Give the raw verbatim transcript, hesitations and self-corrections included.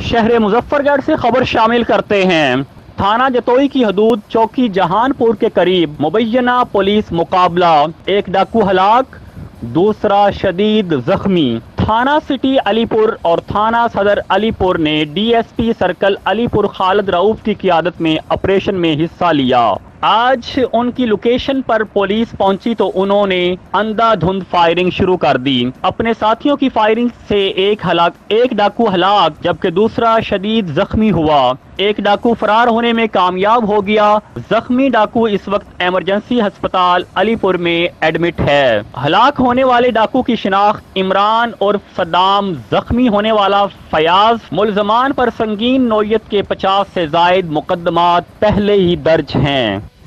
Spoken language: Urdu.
شہر مظفر گڑھ سے خبر شامل کرتے ہیں۔ تھانہ جتوئی کی حدود چوکی جہان پور کے قریب مبینہ پولیس مقابلہ، ایک ڈاکو ہلاک، دوسرا شدید زخمی۔ تھانہ سٹی علی پور اور تھانہ صدر علی پور نے D S P circle Alipur Khalid رؤف کی قیادت میں آپریشن میں حصہ لیا۔ آج ان کی لوکیشن پر پولیس پہنچی تو انہوں نے اندھا دھند فائرنگ شروع کر دی۔ اپنے ساتھیوں کی فائرنگ سے ایک ہلاک ایک ڈاکو ہلاک جبکہ دوسرا شدید زخمی ہوا۔ ایک ڈاکو فرار ہونے میں کامیاب ہو گیا۔ زخمی ڈاکو اس وقت ایمرجنسی ہسپتال علی پور میں ایڈمٹ ہے۔ ہلاک ہونے والے ڈاکو کی شناخت عمران اور صدام، زخمی ہونے والا فیاض۔ ملزمان پر سنگین نوعیت کے پچاس سے زائد مقدمات پہلے ہی درج ہیں۔